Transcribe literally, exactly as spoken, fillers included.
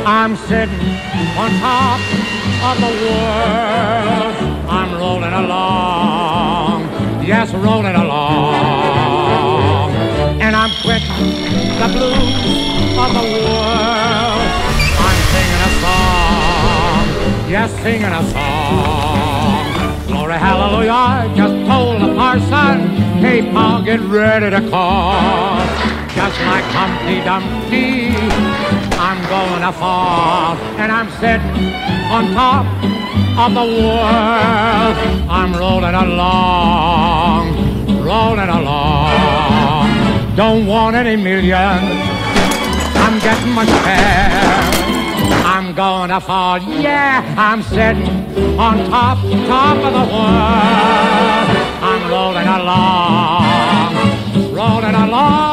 I'm sitting on top of the world. I'm rolling along, yes, rolling along. And I'm quitting the blues of the world. I'm singing a song, yes, singing a song. Glory, hallelujah, I just told the parson, hey, Pa, get ready to call. Just like Humpty Dumpty, I'm gonna fall. And I'm sitting on top of the world. I'm rolling along, rolling along. Don't want any millions, I'm getting much better. I'm gonna fall, yeah, I'm sitting on top, top of the world. I'm rolling along, rolling along.